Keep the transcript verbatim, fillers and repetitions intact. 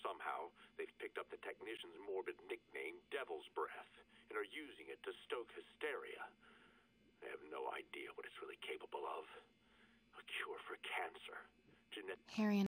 Somehow, they've picked up the technician's morbid nickname, Devil's Breath, and are using it to stoke hysteria. I have no idea what it's really capable of. A cure for cancer. Genetic... Harry and